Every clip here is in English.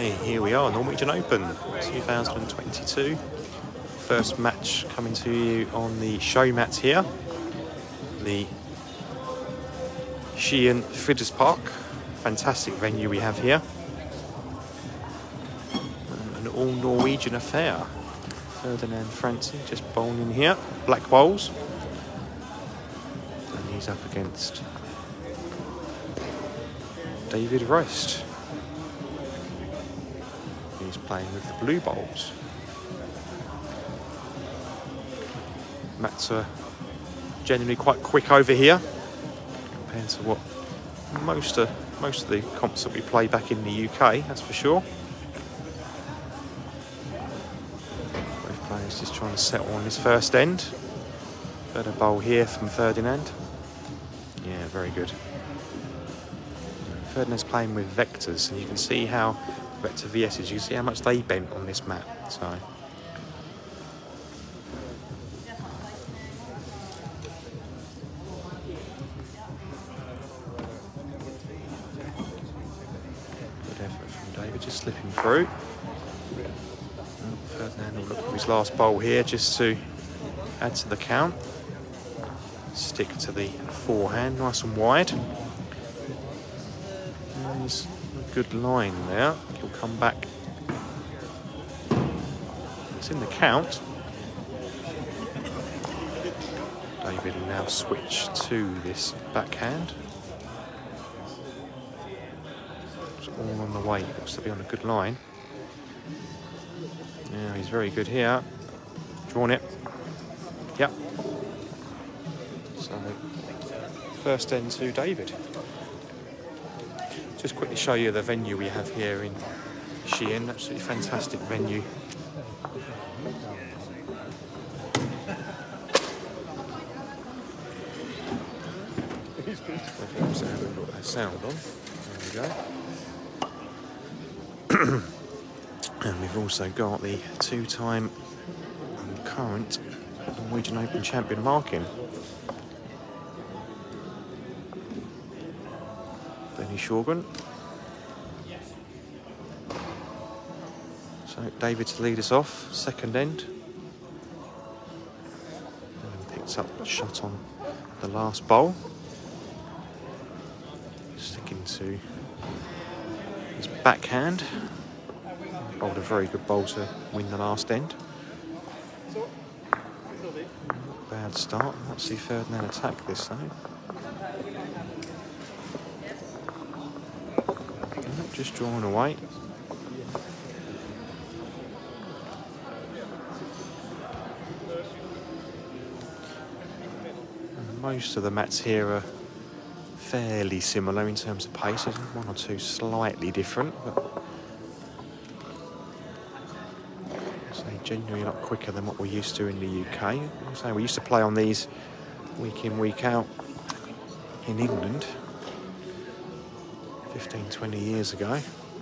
Okay, here we are, Norwegian Open 2022. First match coming to you on the show mat here. The Skien Friluftspark. Fantastic venue we have here. An all-Norwegian affair. Ferdinand Frantzen just bowling here. Black bowls. And he's up against David Rost. He's playing with the blue bowls. Mats are generally quite quick over here compared to what most of the comps that we play back in the UK, that's for sure. Both players just trying to settle on this first end. Third a bowl here from Ferdinand. Yeah, very good. Ferdinand's playing with vectors, and you can see how Vector VS's, you can see how much they bent on this mat. So good effort from David, just slipping through. Ferdinand will look for his last bowl here just to add to the count. Stick to the forehand, nice and wide. There's a good line there. He'll come back. It's in the count. David will now switch to this backhand. It's all on the way. Looks to be on a good line. Yeah, he's very good here. Drawn it. Yep. So, first end to David. Just quickly show you the venue we have here in Skien. Absolutely fantastic venue. Got that sound on. There we go. And we've also got the two-time current Norwegian Open champion Markin. Benny Sjogren. So David to lead us off, second end. And picks up a shot on the last bowl. Sticking to his backhand. Bowled a very good bowl to win the last end. Bad start. Let's see Ferdinand attack this though. Just drawn away. And most of the mats here are fairly similar in terms of pace. There's one or two slightly different, but I'd say generally a lot quicker than what we're used to in the UK. So we used to play on these week in, week out in England 15, 20 years ago.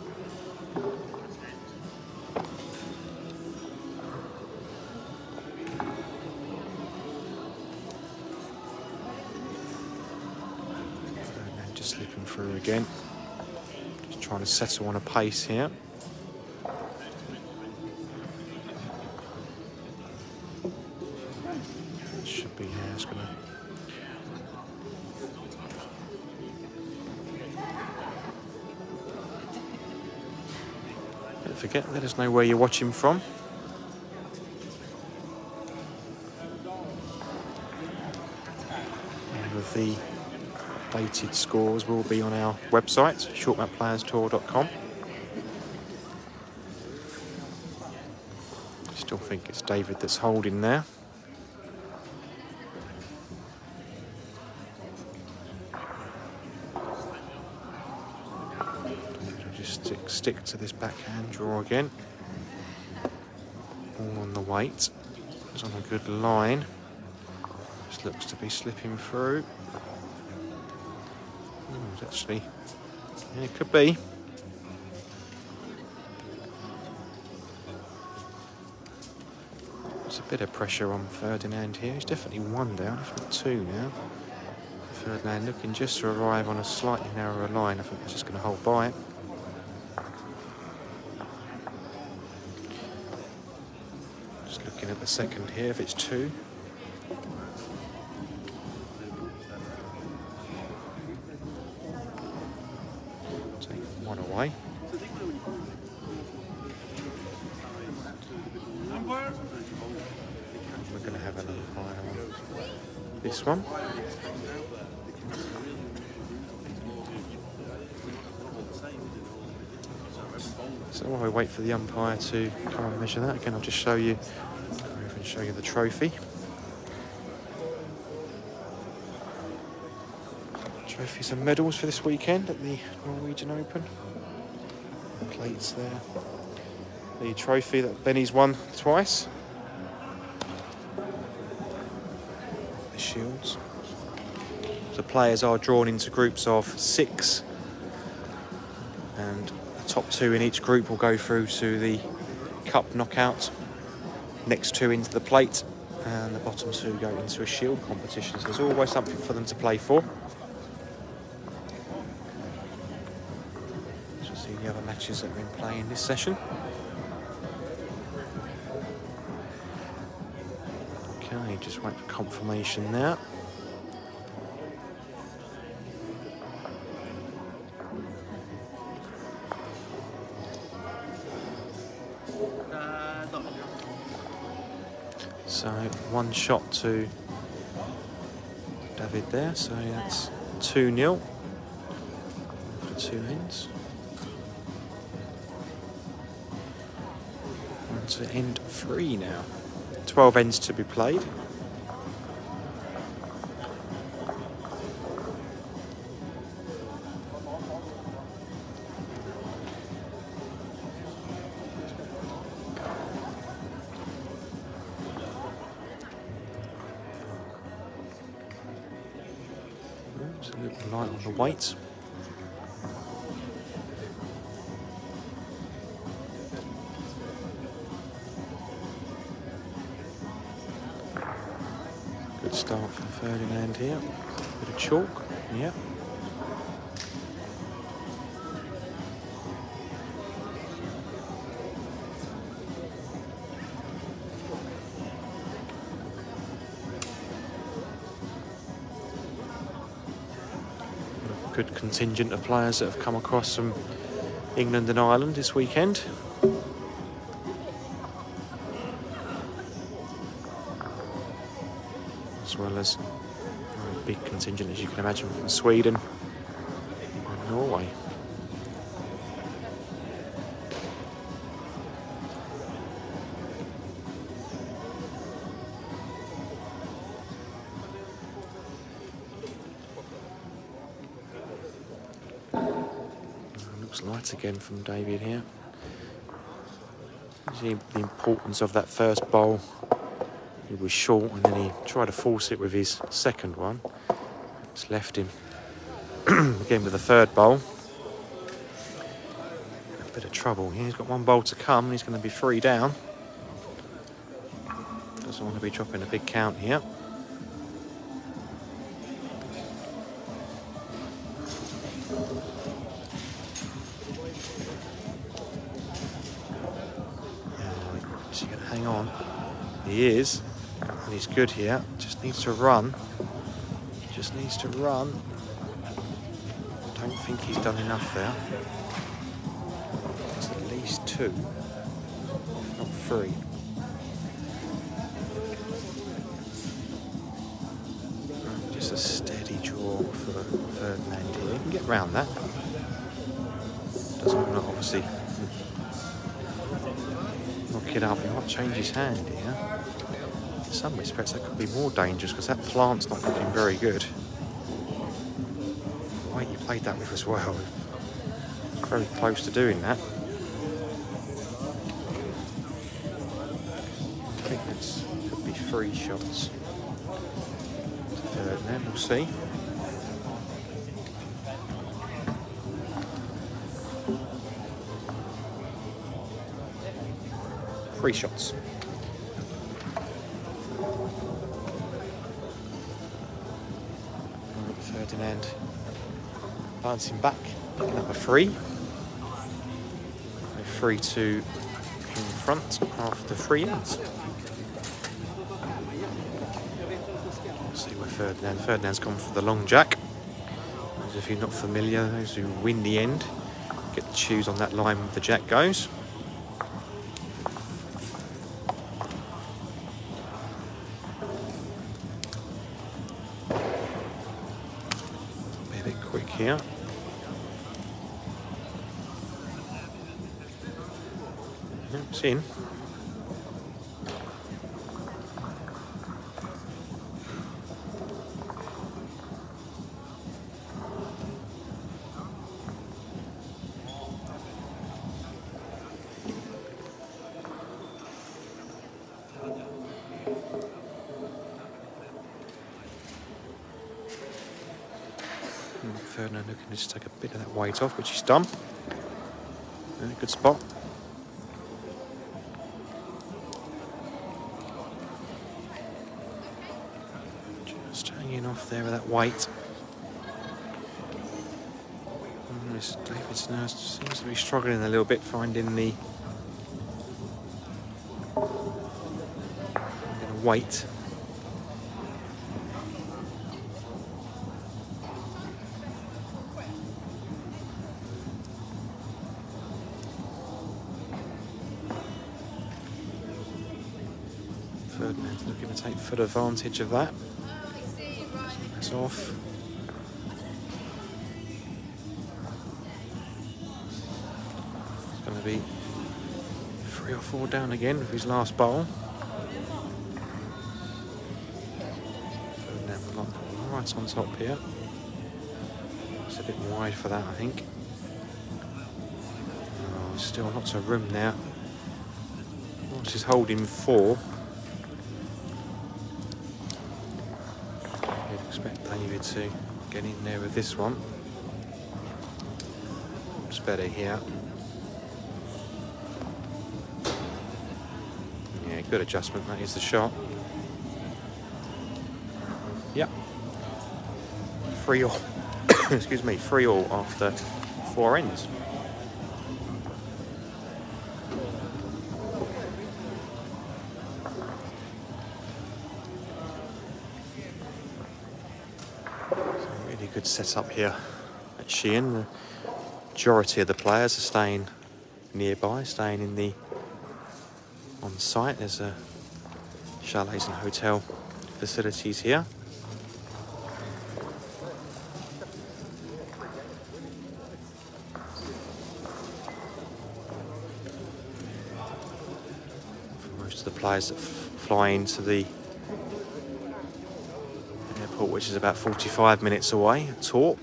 And just slipping through again. Just trying to settle on a pace here. Should be here, it's gonna. Don't forget, let us know where you're watching from. All of the updated scores will be on our website, shortmatplayerstour.com. Still think it's David that's holding there. Stick to this backhand, draw again. All on the weight. It's on a good line. Just looks to be slipping through. It's actually, yeah, it could be. There's a bit of pressure on Ferdinand here. He's definitely one down, if not two now. Ferdinand looking just to arrive on a slightly narrower line. I think he's just going to hold by it. a second here if it's 2. Take 1 away. We're going to have an umpire on this one. So while we wait for the umpire to come and measure that, again I'll just show you, the trophy. Trophies and medals for this weekend at the Norwegian Open. Plates there. The trophy that Benny's won twice. The shields. The players are drawn into groups of 6, and the top 2 in each group will go through to the cup knockout. Next 2 into the plate, and the bottom 2 go into a shield competition. So there's always something for them to play for. Let's see the other matches that are in play in this session. Okay, just wait for confirmation now. So 1 shot to David there, so that's 2-0 for 2 ends. On to end 3 now. 12 ends to be played. It's a little light on the weight. Good start from Ferdinand here. Bit of chalk, yeah. Good contingent of players that have come across from England and Ireland this weekend. As well as a big contingent, as you can imagine, from Sweden and Norway. Looks light again from David here. You see the importance of that first bowl. He was short and then he tried to force it with his second one. It's left him again with the third bowl. A bit of trouble here. He's got 1 bowl to come and he's going to be 3 down. Doesn't want to be dropping a big count here. Is he going to hang on? He is. And he's good here. Just needs to run. Just needs to run. Don't think he's done enough there. It's at least 2, not 3. Just a steady draw for Ferdinand here. He can get round that. Doesn't want to obviously knock it up. He might change his hand here. In some respects that could be more dangerous because that plant's not looking very good. The weight you played that with as well. Very close to doing that. I think this could be 3 shots. Third then, we'll see. Three shots. Ferdinand bouncing back, picking up a 3. 3-2 in front after 3 ends. Ferdinand. Ferdinand's gone for the long jack. As if you're not familiar, those who win the end get to choose on that line where the jack goes. Be a bit quick here. It's in. Ferdinand looking to just take a bit of that weight off, which he's done. Good spot. Just hanging off there with that weight. David's now seems to be struggling a little bit finding the weight. Ferdinand's looking to take full advantage of that. That's off. It's going to be 3 or 4 down again with his last bowl. Ferdinand right on top here. It's a bit wide for that, I think. Oh, still lots of room now. Once he's holding 4. Expect David to get in there with this one. It's better here. Yeah, good adjustment. That is the shot. Yep. 3 all. Excuse me, 3 all after 4 ends. Good setup here at Sheehan. The majority of the players are staying nearby, staying on site. There's chalets and hotel facilities here. For most of the players that fly into the airport, which is about 45 minutes away at Torp.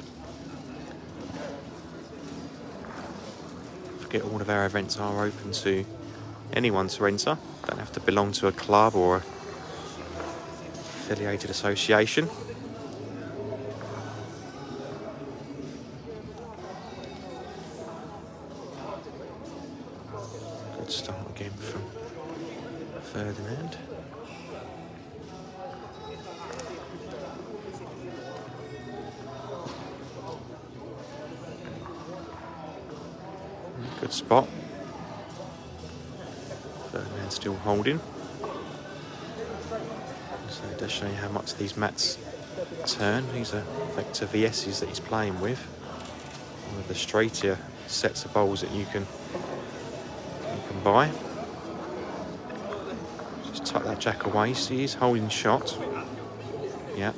Forget all of our events are open to anyone to enter. Don't have to belong to a club or a affiliated association. Good start again from Ferdinand. Good spot. Ferdinand still holding. So it does show you how much these mats turn. These are Vector VSs that he's playing with. One of the straighter sets of bowls that you can buy. Just tuck that jack away. See, he's holding shot. Yeah.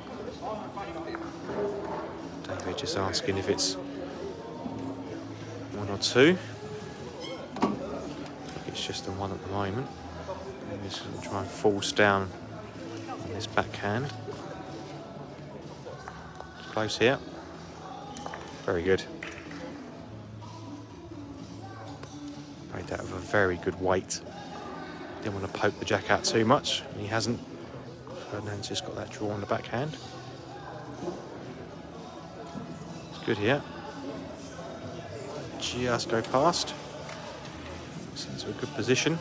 David just asking if it's 1 or 2. I think it's just the 1 at the moment. And he's going to try and force down on this backhand. Close here. Very good. Made that with a very good weight. Didn't want to poke the jack out too much. And he hasn't. Ferdinand's just got that draw on the backhand. It's good here. Just go past. It's into a good position.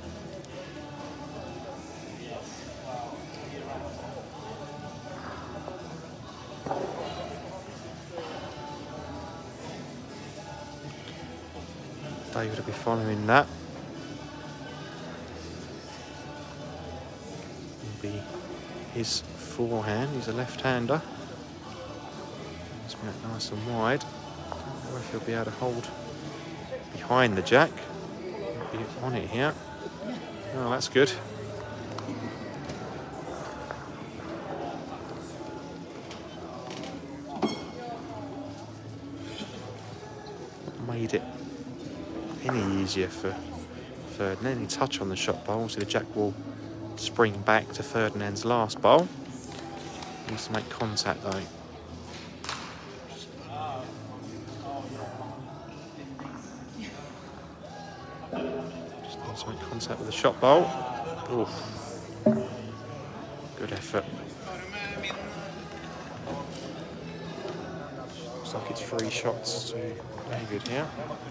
David will be following that. It'll be his forehand. He's a left-hander. It's been nice and wide. I don't know if he'll be able to hold behind the jack. Be on it here. Oh, that's good. Made it any easier for Ferdinand. Any touch on the shot bowl, so the jack will spring back to Ferdinand's last bowl. Needs to make contact though. Just needs to make contact with the shot bowl. Oof. Good effort. Looks like it's 3 shots to David here.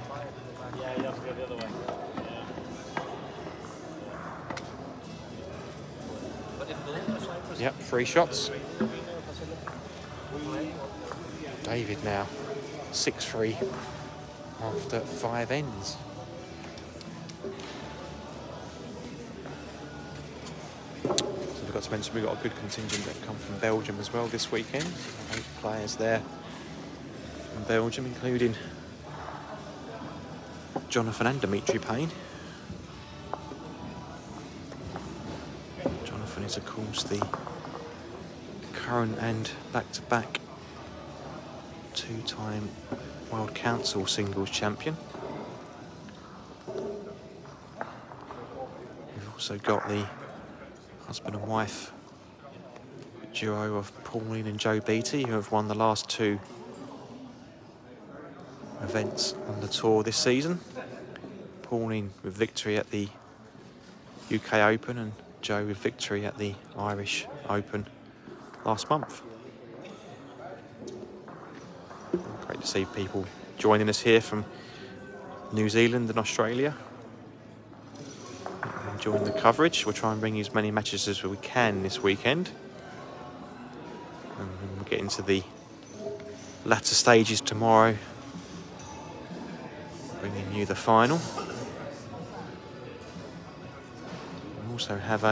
Yep, 3 shots. David now 6-3 after 5 ends. So I forgot to mention we've got a good contingent that come from Belgium as well this weekend. 8 players there from Belgium, including Jonathan and Dimitri Payne. Jonathan is of course the current and back-to-back 2-time World Council singles champion. We've also got the husband and wife duo of Pauline and Joe Beattie, who have won the last 2 events on the tour this season. Pauline with victory at the UK Open and Joe with victory at the Irish Open last month. Great to see people joining us here from New Zealand and Australia, enjoying the coverage. We'll try and bring you as many matches as we can this weekend, and we'll get into the latter stages tomorrow, bringing you the final. We also have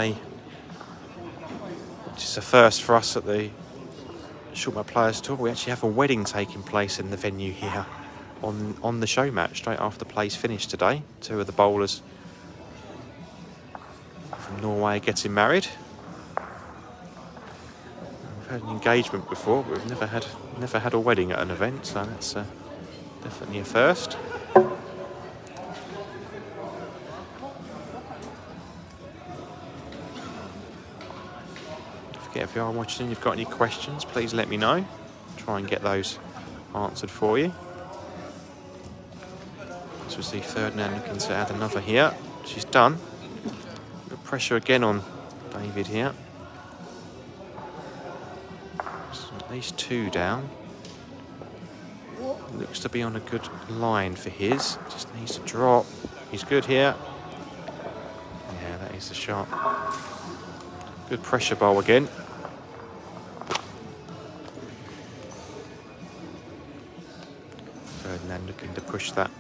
which is a first for us at the Shortmouth Players Tour, we actually have a wedding taking place in the venue here on the show match straight after plays finished today. 2 of the bowlers from Norway are getting married. We've had an engagement before, but we've never had a wedding at an event, so that's definitely a first. If you are watching and you've got any questions, please let me know. Try and get those answered for you. So we see Ferdinand looking to add another here. She's done. Good pressure again on David here. So at least 2 down. Looks to be on a good line for his. Just needs to drop. He's good here. Yeah, that is the shot. Good pressure bowl again. Ferdinand looking to push that.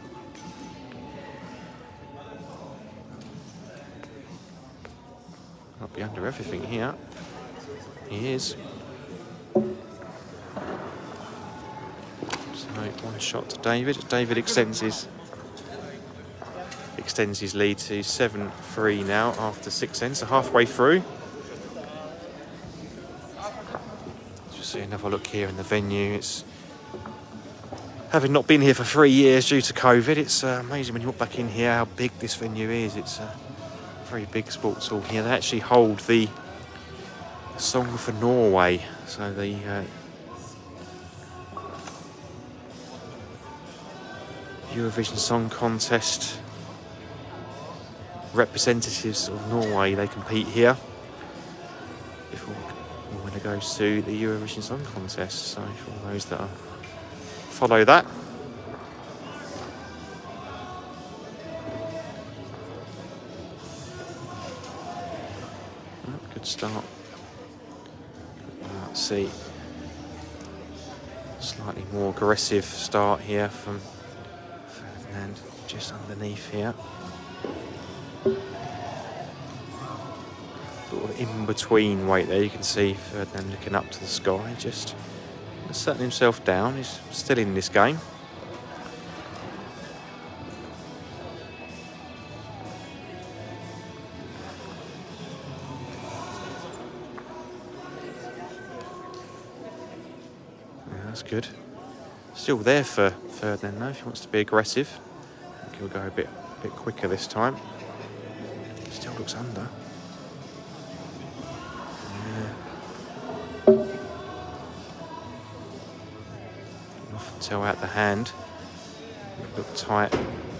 Not be under everything here. He is. So 1 shot to David. David extends his lead to 7-3 now after 6 ends, so halfway through. Just see another look here in the venue. It's having not been here for 3 years due to COVID, it's amazing when you walk back in here how big this venue is. It's a very big sports hall here. They actually hold the Song for Norway, so the Eurovision Song Contest representatives of Norway, they compete here before when it goes to the Eurovision Song Contest. So for all those that follow that. Oh, good start. Let's see. Slightly more aggressive start here from Ferdinand, just underneath here. Sort of in between weight there. You can see Ferdinand looking up to the sky, just setting himself down. He's still in this game. Yeah, that's good. Still there for Ferdinand though, if he wants to be aggressive. I think he'll go a bit quicker this time. Still looks under. Yeah. Off until out the hand. Look tight.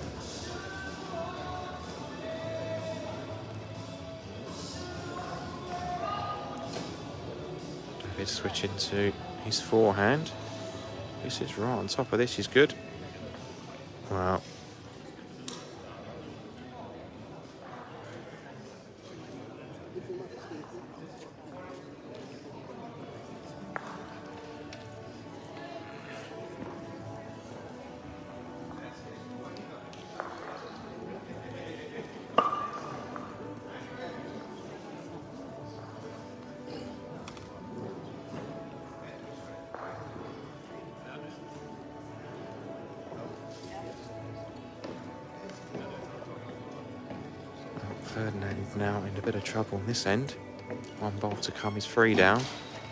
David switching to his forehand. This is right on top of this. Is good. Wow. Ferdinand now in a bit of trouble on this end. One ball to come, he's 3 down.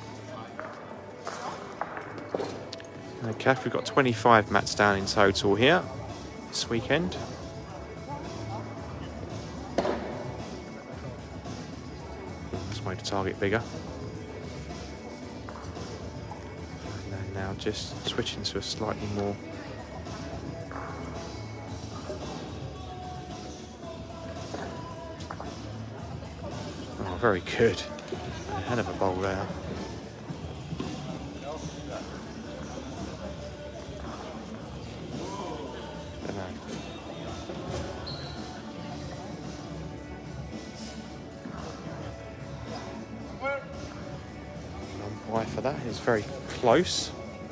Okay, we've got 25 mats down in total here this weekend. Let's make the target bigger. Ferdinand now just switching to a slightly more very good. A hell of a bowl there. Umpire for that is very close.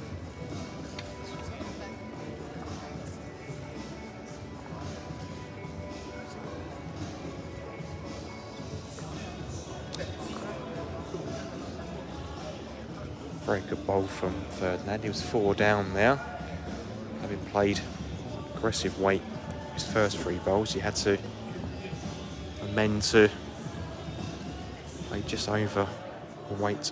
Very good bowl from Ferdinand. He was 4 down there. Having played aggressive weight his first 3 bowls, he had to amend to play just over the weight.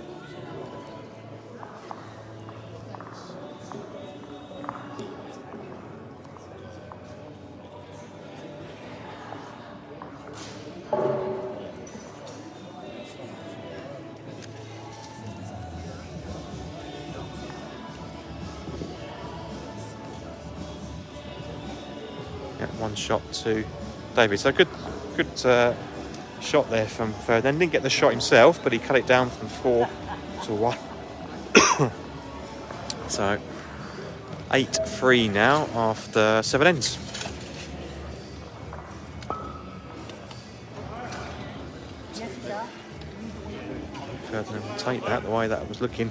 One shot to David. So good shot there from Ferdinand. Didn't get the shot himself, but he cut it down from 4 to 1. So 8-3 now after 7 ends. Ferdinand will take that the way that was looking.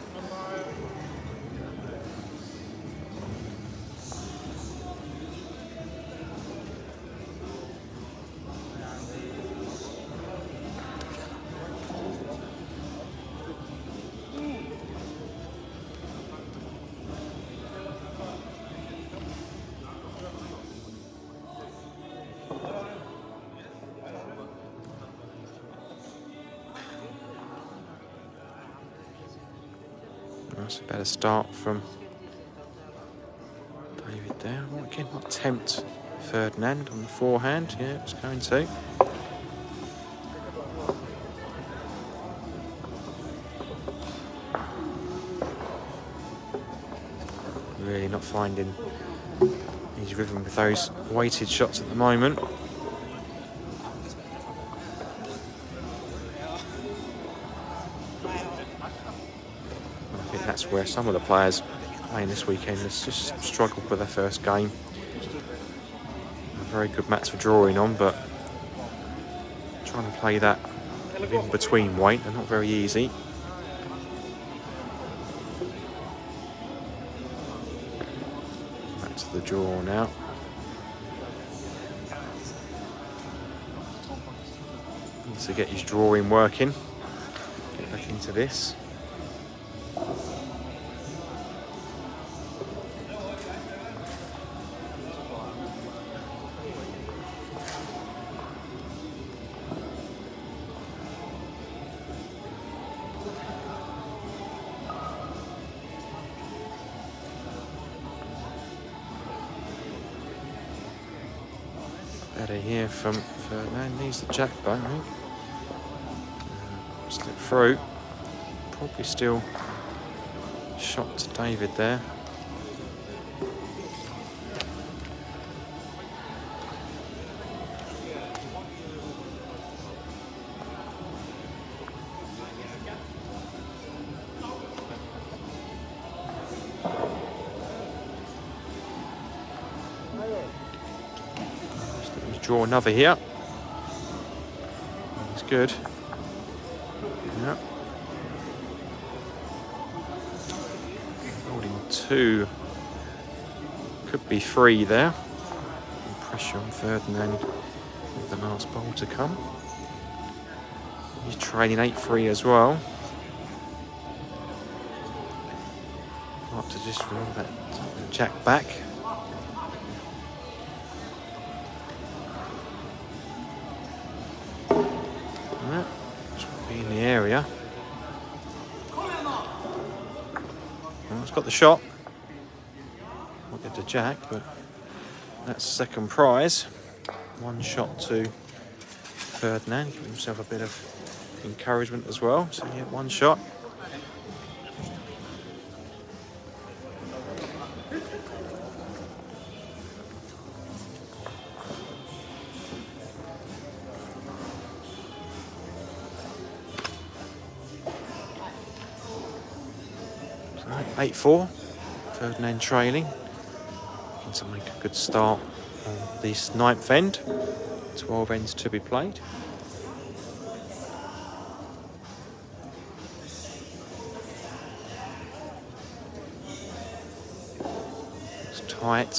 That's a better start from David there. Again, might tempt Ferdinand on the forehand. Yeah, it's going to. Really not finding his rhythm with those weighted shots at the moment. That's where some of the players playing this weekend has just struggled with their first game. Very good mats for drawing on, but trying to play that in between weight, they're not very easy. Back to the draw now. To get his drawing working. Get back into this. Better hear from Ferdinand. Needs the jack back, I think. Slip through. Probably still shot to David there. Draw another here. That's good. Yep. Holding 2. Could be 3 there. And pressure on Ferdinand with the last bowl to come. He's trailing 8-3 as well. Like to just roll that jack back. In the area. Well, it's got the shot. Won't get the jack, but that's second prize. 1 shot to Ferdinand. Give himself a bit of encouragement as well. So yeah, 1 shot. So 8-4. Ferdinand trailing. Looking to make a good start on this 9th end. 12 ends to be played. It's tight.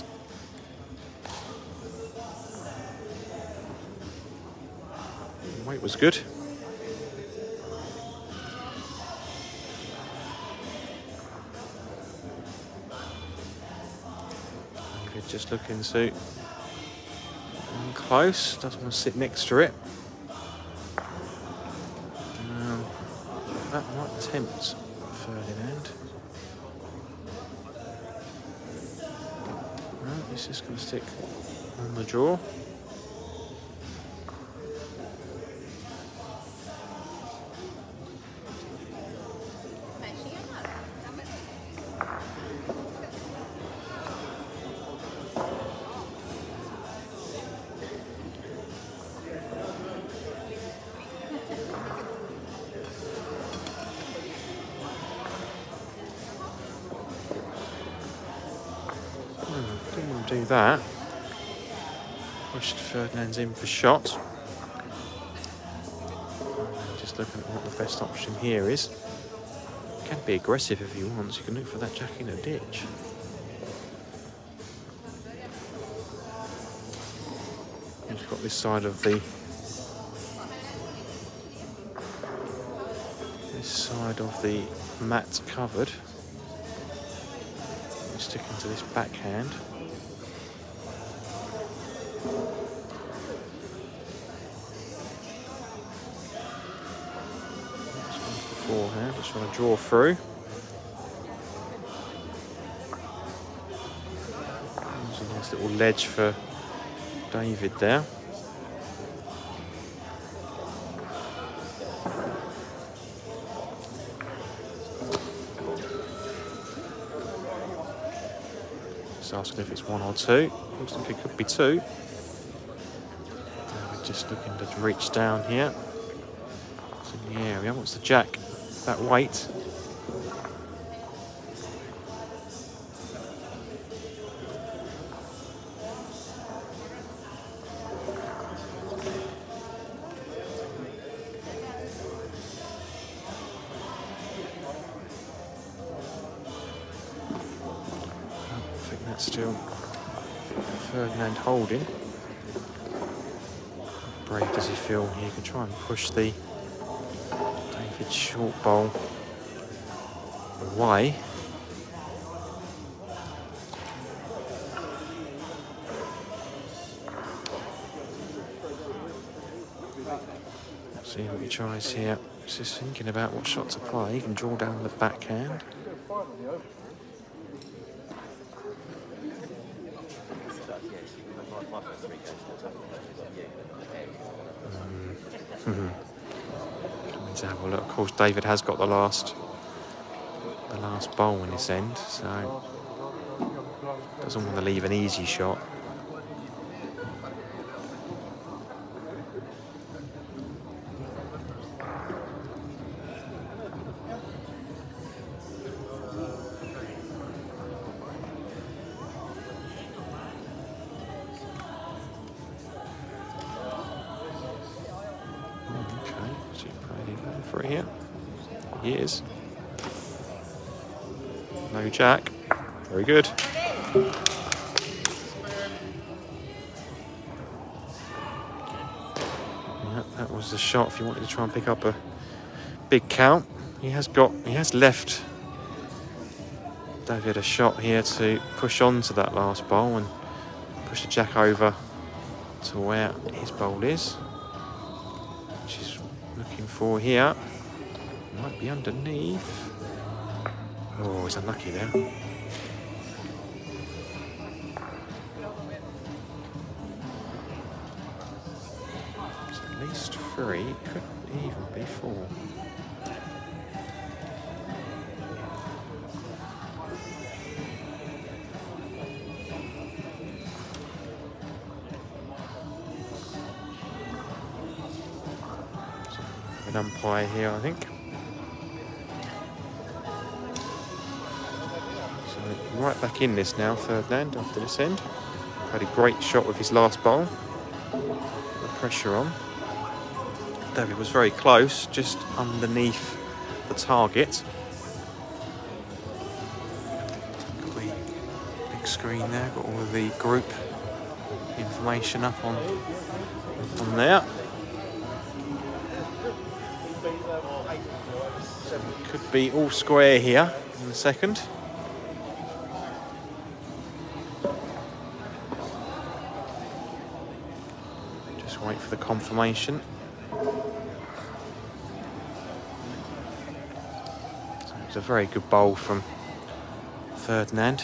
Weight was good. David just looking to close, doesn't want to sit next to it. That might tempt Ferdinand. No, he's just going to stick on the draw. Didn't want to do that. Pushed Ferdinand's in for shot. Just looking at what the best option here is. Can be aggressive if he wants. You can look for that jack in a ditch. He's got this side of the mat covered. Sticking to this backhand. Forehand, just trying to draw through. There's a nice little ledge for David there. Just asking if it's 1 or 2. Looks like it could be 2. We're just looking to reach down here. It's in the area. What's the jack? That weight. Still Ferdinand holding. brave does he feel? He can try and push the David short bowl away. See what he tries here. He's just thinking about what shot to play. He can draw down the backhand. To have a look. Of course, David has got the last bowl in his end, so doesn't want to leave an easy shot. For it here. He is. No jack. Very good. Yeah, that was the shot if you wanted to try and pick up a big count. He has left David a shot here to push on to that last bowl and push the jack over to where his bowl is, which is looking for here. Might be underneath. Oh, he's unlucky there. It's at least 3, could even be 4. An umpire here, I think. Right back in this now, Ferdinand, after this end. Had a great shot with his last bowl. The pressure on. David was very close, just underneath the target. Got the big screen there, got all of the group information up on there. Could be all square here in a second. Wait for the confirmation. So it's a very good bowl from Ferdinand.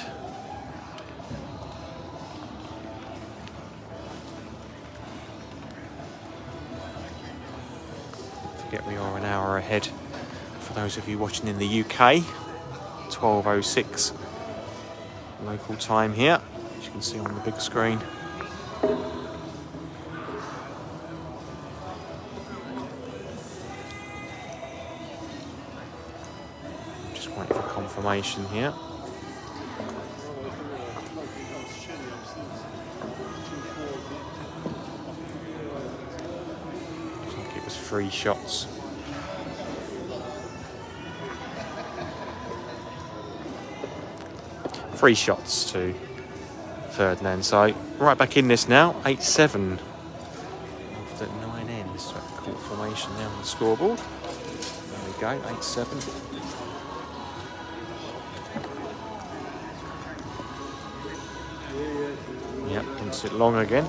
Don't forget we are an hour ahead for those of you watching in the UK. 12:06 local time here, as you can see on the big screen. Confirmation here. I think it was 3 shots. Three shots to Ferdinand. So right back in this now, 8-7 after 9 ends. So confirmation there on the scoreboard. There we go, 8-7. Yep, into it long again.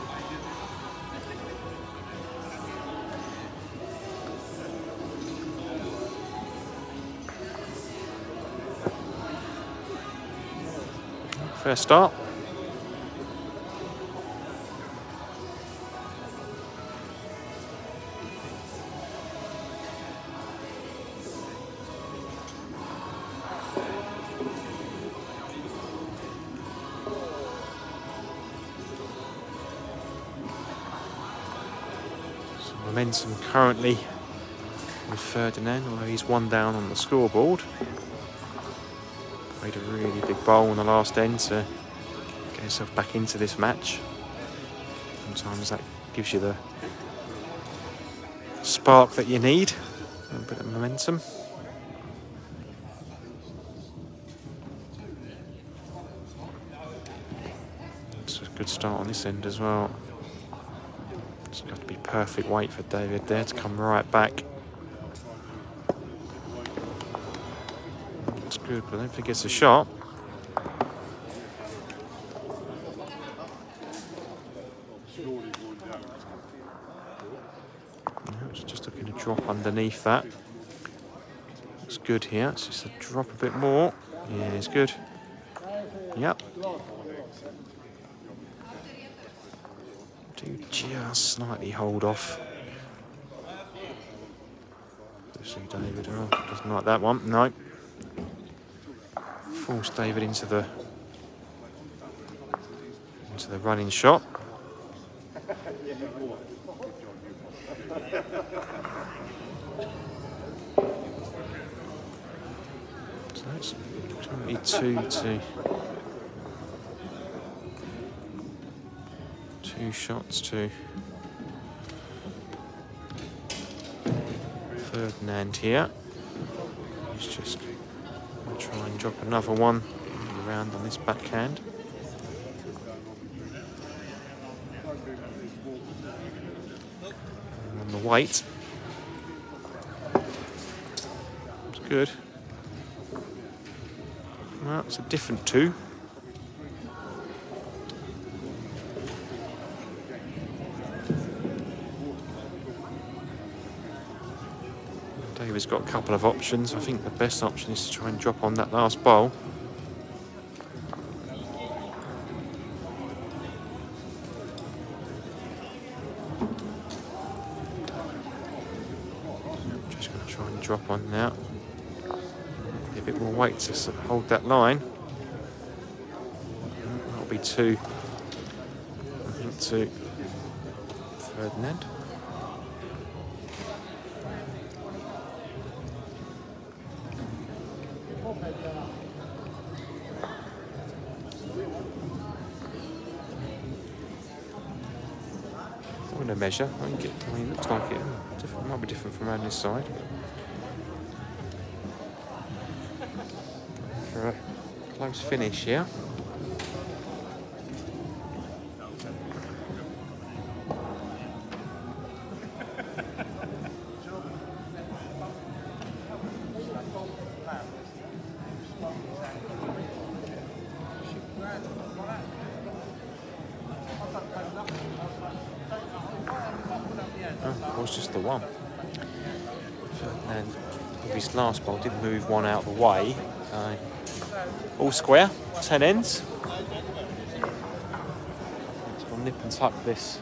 Fair start. Momentum currently with Ferdinand, although he's 1 down on the scoreboard. Played a really big bowl on the last end to get himself back into this match. Sometimes that gives you the spark that you need, a bit of momentum. It's a good start on this end as well. It's got to be perfect weight for David there to come right back. It's good, but I don't think it's a shot. It's just looking to drop underneath that. Looks good here. It's just a drop a bit more. Yeah, it's good. Yep. Do just slightly hold off. See David, oh, doesn't like that one. No. Force David into the running shot. So that's 22 to 2 shots to Ferdinand here. He's just going to try and drop another one around on this backhand. And on the weight. It's good. Well, it's a different 2. David's got a couple of options. I think the best option is to try and drop on that last bowl. Just going to try and drop on now. A bit more weight to hold that line. That'll be 2. I think 2. Ferdinand. I'm going to measure. I mean, it looks like it might be different from around this side. For a close finish here. Was just the one. And his last bowl did move one out of the way. All square, 10 ends. So I'll nip and tuck this.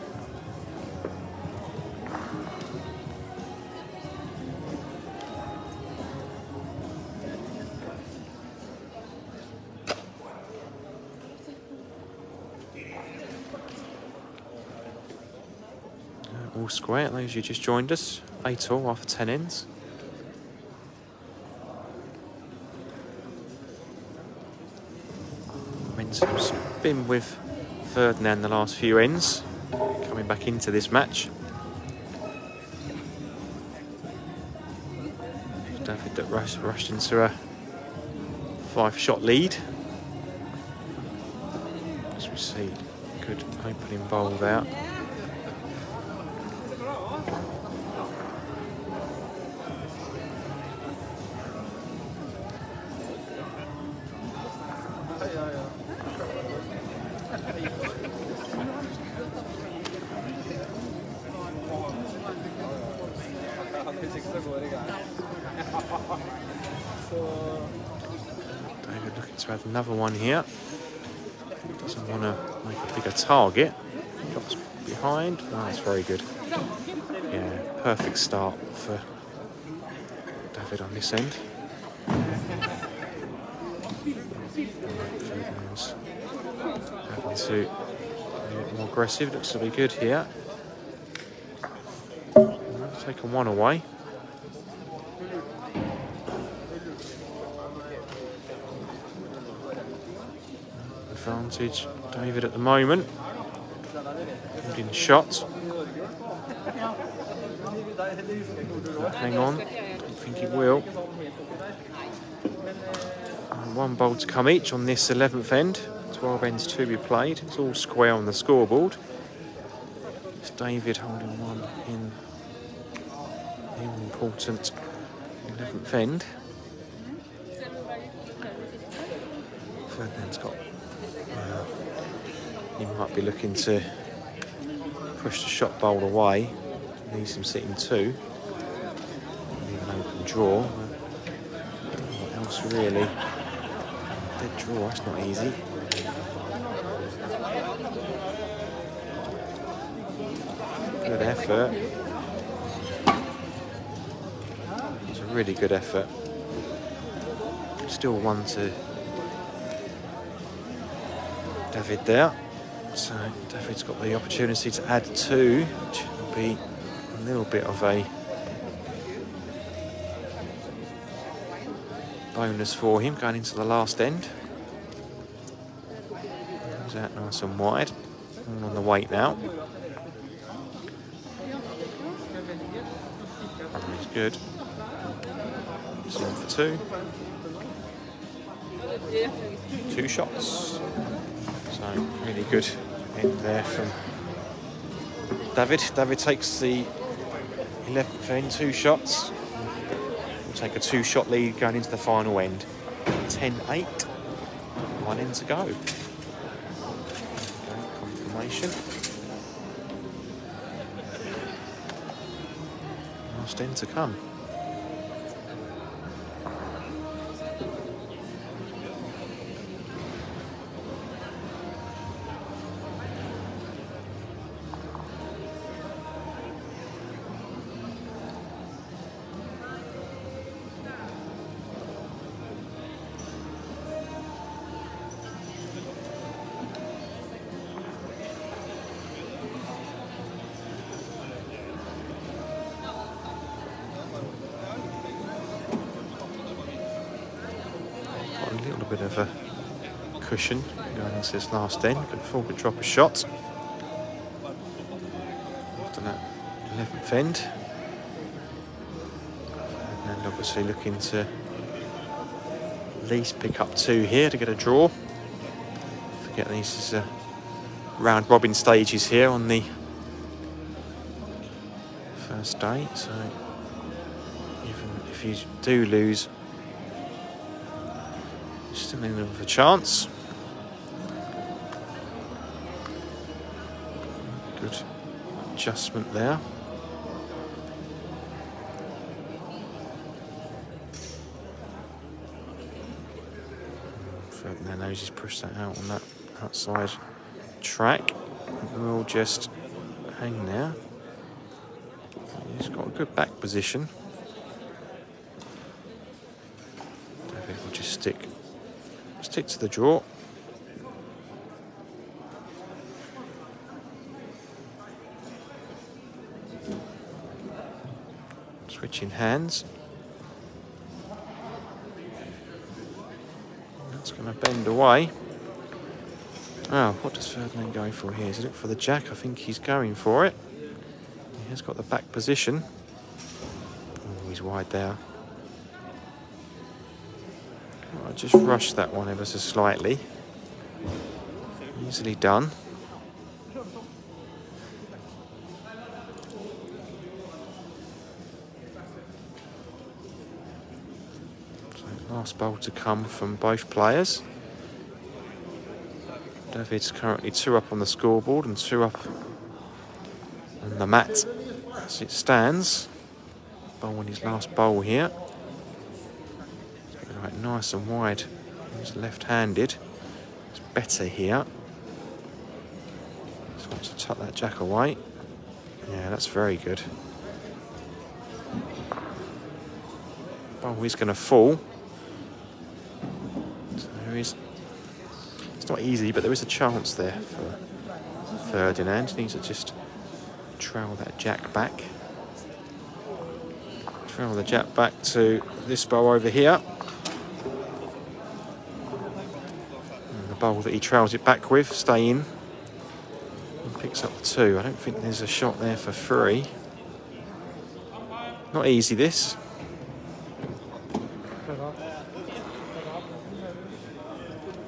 All square, those who just joined us. 8 all after 10 ends. Momentum spin with Ferdinand the last few ends. Coming back into this match. David that rushed into a 5-shot lead. As we see, good opening bowl there. David looking to have another one here. Doesn't want to make a bigger target. Drops behind. Oh, that's very good. Yeah, perfect start for David on this end. Ferdinand's having to be a bit more aggressive. Looks to be good here. Taken one away. Advantage David at the moment. Holding shot. Hang on, don't think he will. And 1 bowl to come each on this 11th end. 12 ends to be played. It's all square on the scoreboard. It's David holding one in the important 11th end. Ferdinand's got... he might be looking to push the shot bowl away. Needs him sitting 2. Leave an open draw. What else really? Dead draw, that's not easy. Good effort. It's a really good effort. Still 1 to David there. So David's got the opportunity to add 2, which will be a little bit of a bonus for him going into the last end. Goes out nice and wide. All on the weight now. He's good. He's in for 2. 2 shots. So really good end there from David. David takes the 11th end, 2 shots. We'll take a 2-shot lead going into the final end. 10-8. 1 end to go. Okay, confirmation. Last end to come. Bit of a cushion going into this last end. Could afford to drop a shot after that 11th end. And obviously looking to at least pick up 2 here to get a draw. Forget these is round robin stages here on the first day, so even if you do lose, still in of a chance. Good adjustment there. Ferdinand knows he's pushed that out on that outside track. We'll just hang there. He's got a good back position. David will just stick to the draw. Switching hands. That's going to bend away. Oh, what does Ferdinand go for here? Does he look for the jack? I think he's going for it. He has got the back position. Oh, he's wide there. I just rushed that one ever so slightly. Easily done. So last bowl to come from both players. David's currently 2 up on the scoreboard and 2 up on the mat as it stands. Bowling his last bowl here. Right, nice and wide. He's left-handed. It's better here. Just wants to tuck that jack away. Yeah, that's very good. Oh, he's going to fall. So it's not easy, but there is a chance there for Ferdinand. He needs to just trail that jack back. Trail the jack back to this bowl over here. Bowl that he trails it back with, stay in, and picks up the 2. I don't think there's a shot there for 3. Not easy, this.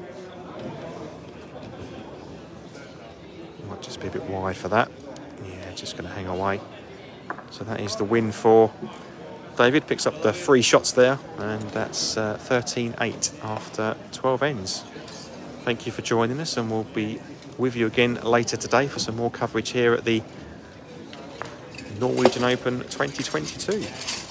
Might just be a bit wide for that. Yeah, just going to hang away. So that is the win for David. Picks up the 3 shots there, and that's 13-8 after 12 ends. Thank you for joining us, and we'll be with you again later today for some more coverage here at the Norwegian Open 2022.